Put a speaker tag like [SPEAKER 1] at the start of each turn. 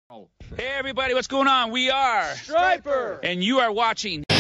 [SPEAKER 1] Hey everybody, what's going on? We are
[SPEAKER 2] Striper,
[SPEAKER 1] and you are watching